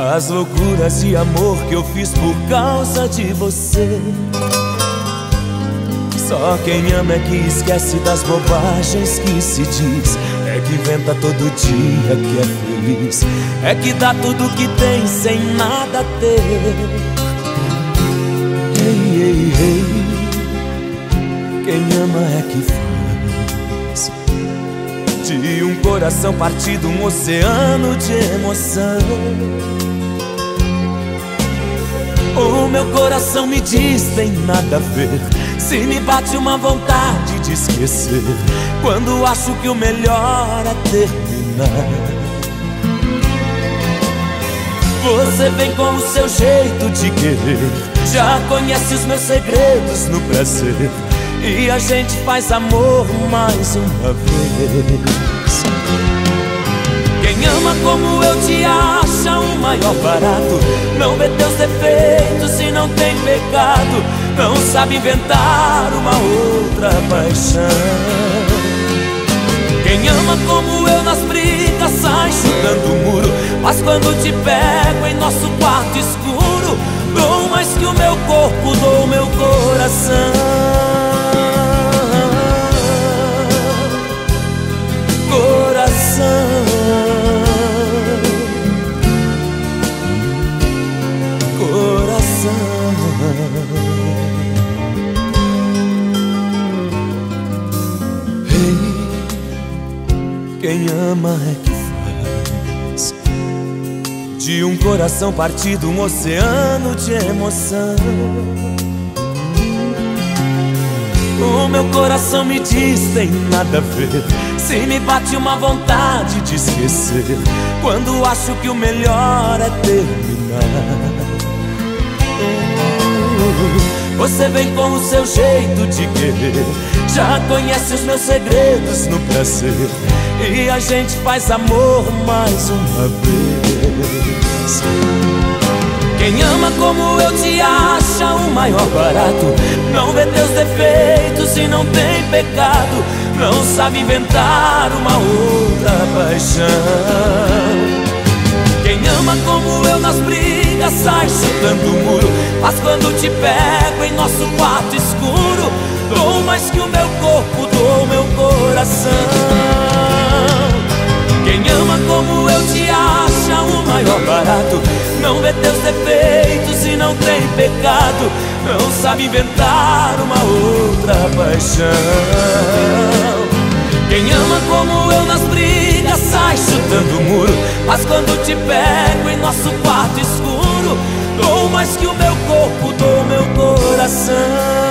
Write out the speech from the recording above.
as loucuras de amor que eu fiz por causa de você. Só quem ama é que esquece das bobagens que se diz, é que inventa todo dia que é feliz, é que dá tudo que tem sem nada ter. Ei, ei, ei, quem ama é que faz de um coração partido um oceano de emoção. O meu coração me diz tem nada a ver, se me bate uma vontade de esquecer, quando acho que o melhor é terminar. Você vem com o seu jeito de querer, já conhece os meus segredos no prazer, e a gente faz amor mais uma vez. Quem ama como eu te acha o maior barato, não vê teus defeitos e não tem pecado, não sabe inventar uma outra paixão. Quem ama como eu nas brigas sai chutando o muro, mas quando te pego em nosso quarto escuro, dou mais que o meu corpo, dou meu coração. Quem ama é que faz de um coração partido um oceano de emoção. O meu coração me diz tem nada a ver, se me bate uma vontade de esquecer, quando acho que o melhor é terminar. Você vem com o seu jeito de querer, já conhece os meus segredos no prazer, e a gente faz amor mais uma vez. Quem ama como eu te acha o maior barato, não vê teus defeitos e não tem pecado, não sabe inventar uma outra paixão. Quem ama como eu nas brigas sai chutando o muro, mas quando te pego em nosso quarto escuro, dou mais que o meu corpo, dou meu coração. Quem ama como eu te acha o maior barato, não vê teus defeitos e não tem pecado, não sabe inventar uma outra paixão. Quem ama como eu nas brigas sai chutando o muro, mas quando te pego em nosso quarto escuro, dou mais que o meu corpo, dou meu coração.